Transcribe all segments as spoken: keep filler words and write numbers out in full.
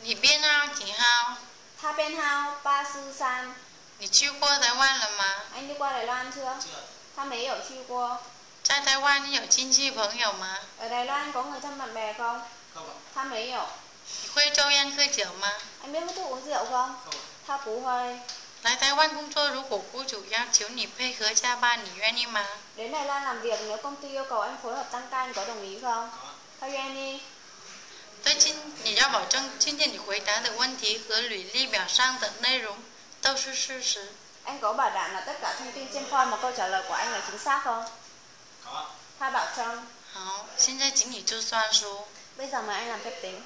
你编号几号？ 他编号八四三。 你去过台湾了吗？ Anh đi qua Đài Loan chưa?他没有去过。 在台湾你有亲戚朋友吗？ Ở Đài Loan có người thân bạn bè không? Không ạ. 他没有。 你会抽烟喝酒吗？ Anh biết hút thuốc uống rượu không? Không ạ. 他不会。 来台湾工作，如果雇主要求你配合加班，你愿意吗？ Đến Đài Loan làm việc nếu công ty yêu cầu anh phối hợp tăng ca anh có đồng ý không? Có. 他愿意。 对今你要保证今天你回答的问题和履历表上的内容都是事实。 Anh có bảo đảm là tất cả thông tin trên form và câu trả lời của anh là chính xác không? Có. 他保证。 好，现在请你做算术。 Bây giờ mời anh làm phép tính.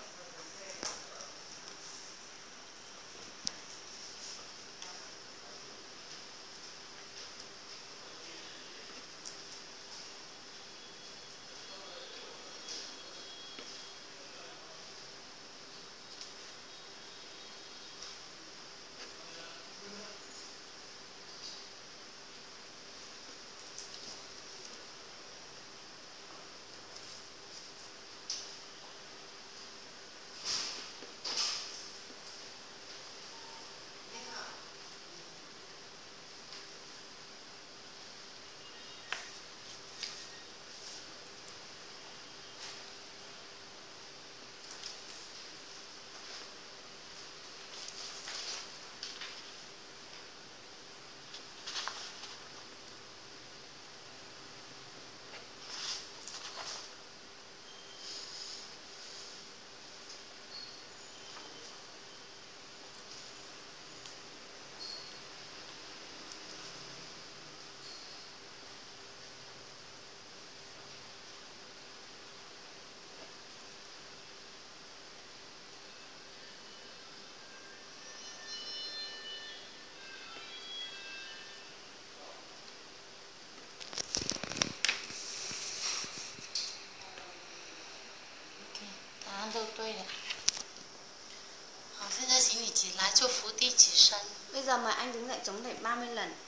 OK， 都对了。好，现在请你起来做伏地起身。 Bây giờ mời anh đứng dậy chống đẩy ba mươi lần.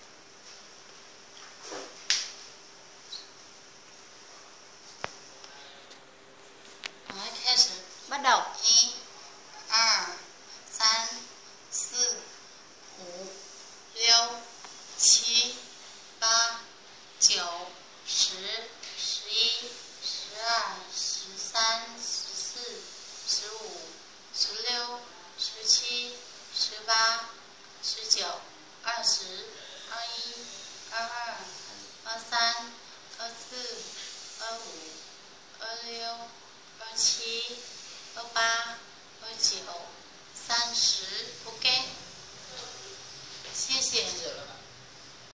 Nói, 开始。 Bắt đầu. 一、二、三、四、五、六、七、八、九、十、十一、十二、十三、十四、十五、十六、十七、十八、十九、二十、二一、二二、二三、二四、二五、二六、二七、二八、